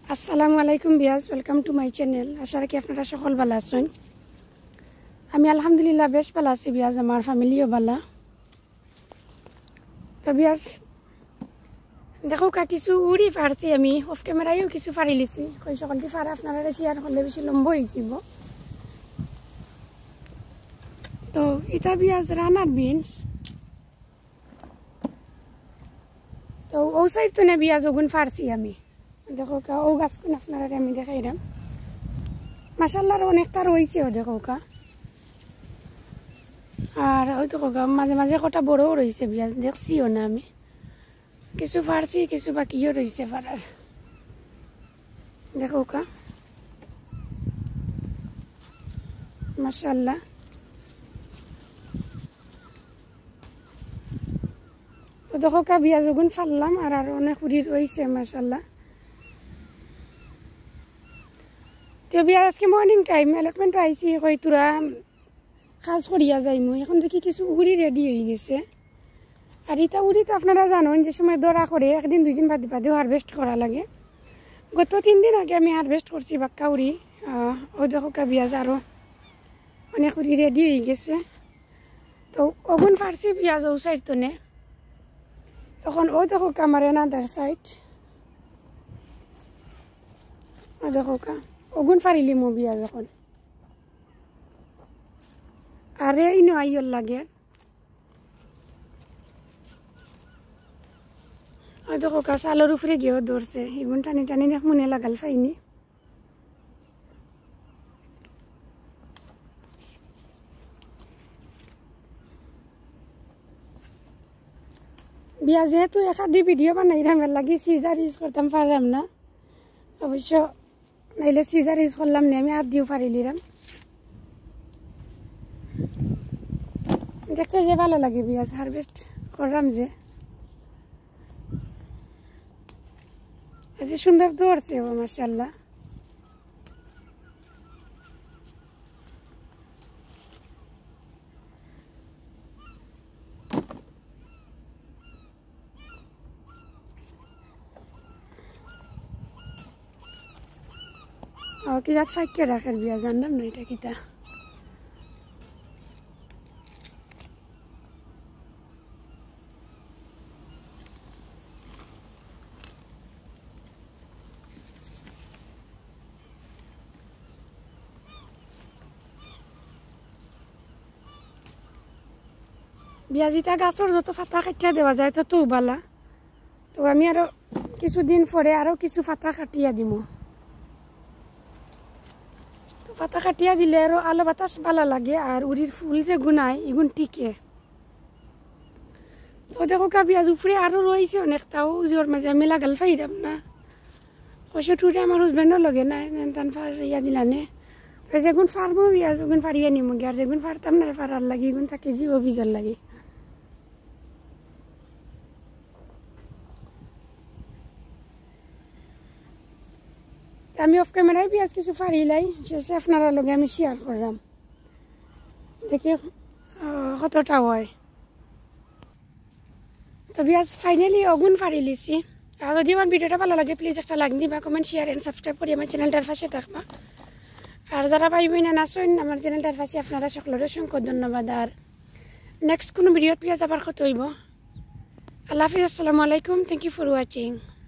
আসসালামু আলাইকুম বিয়াজ, ওয়েলকাম টু মাই চ্যানেল। আশা রাখি আপনারা সকল ভালো আছেন। আমি আলহামদুলিল্লাহ বেশ ভালো আছি বিয়াজ, আমার ফ্যামিলিও ভালো। তো বিয়াজ দেখো কিছু উড়ি পারছি, আমি অফ ক্যামেরায়ও কিছু পারি লিছি। কই সকলটি পারা আপনারা শেয়ার করলে বেশি লম্বা হয়ে যাব। তো এটা বিয়াজ রানার বিনস। তো ও সাইড তো না বিয়াজ ওগুন পারছি আমি। দেখো ও গাছগুন আপনারা আমি দেখাইলাম, মাশাআল্লাহ অনেকটা রয়েছেও দেখো। আর ওই তো মাঝে মাঝে কটা বড়ও রয়েছে বিয়াজ, দেখছিও না আমি। কিছু পারছি, কিছু বাকিও রয়েছে পারার। দেখো মাশাআল্লাহ। তো দেখো বিয়াজ ওগুন ফাললাম, আর অনেক উড়ি রয়েছে মাশাআল্লাহ। তো বিয়াজ আজকে মর্নিং টাইম অ্যালটমেন্ট আইসি, কই তোরা কাজ করিয়া যাই। মই এখন দেখি কিছু উড়ি রেডি হয়ে গেছে। আর এটা উড়ি তো আপনারা জানেন যে সময় দৌড়া করে একদিন দুই দিন বাদে বাদেও হারভেস্ট করা লাগে। গত 3 দিন আগে আমি হারভেস্ট করছি বাক্কা উড়ি। ও দেখো বিয়াজ আরও অনেক উড়ি রেডি হয়ে গেছে। তো ওগুন ফারছি বিয়াজ ও সাইড তো নে। এখন ও দেখো আমার এনাদার সাইড, ও দেখো ওগুন ফারিলি মো বিয়াজ এখন। আরে ইনো আইয়র লাগে। দেখো চালের উপরে গিয়েও দৌড়ছে, এগুন টানি টানি মনে লাগাল ফাইনি। বিয়া যেহেতু একাদি ভিডিও বানাইলাম, এর লাগি সিজার ইউজ করতাম পারলাম না। অবশ্য নাইলে সিজার ইউজ করলাম না, আমি হাত দিয়েও পারিলিলাম। দেখতে যে ভালো লাগে বিয়া হারভেস্ট করলাম যে। আজ সুন্দর দৌড়ছে ও মাশাআল্লাহ। কি জাত ফাইকে রাখের বিয়া জানলাম না এটা কিতা। বিয়াজিটা গাছের যত পাতা কাটিয়া দেওয়া যায় তত বালা। তো আমি আরো কিছুদিন পরে আরো কিছু পাতা কাটিয়া দিব। তো পাতা কাটিয়া দিলে আরো আলো বাতাস ভালো লাগে, আর উড়ির ফুল যে গুনায় এগুন টিকে। তো দেখো বিয়াজ উপরে আরো রয়েছে অনেকটাও, জোর মাঝে আমি লাগাল ফাইরাম না। অবশ্য টুটে আমার হাজবেন্ডও লগে না, তান ফারিয়া দিলানে। যেগুন ফারবো বিয়াজ ওগুন ফারিয়া নিমো গিয়ে, আর যেগুন ফারতাম না ফারার লাগে এগুন থাকে জীব বিজর লাগে। আমি অফ ক্যামেরায় বিয়াজ কিছু ফারিলাই, শেষে আপনারা লগে আমি শেয়ার করলাম, দেখি কতটা হয়। তো বিয়াজ ফাইনালি অগুন ফারি লিছি। আর যদি আমার ভিডিওটা ভালো লাগে প্লিজ একটা লাইক দিবা, কমেন্ট শেয়ার এন্ড সাবস্ক্রাইব করি আমার চ্যানেলটার পাশে থাকবা। আর যারা পাইবেন না নাচেন আমার চ্যানেলটার পাশে আপনারা সকলের অসংখ্য ধন্যবাদ। আর নেক্সট কোনো ভিডিওত প্লিজ আবার কত হইব। আল্লাহ হাফিজ, আসসালামু আলাইকুম, থ্যাংক ইউ ফর ওয়াচিং।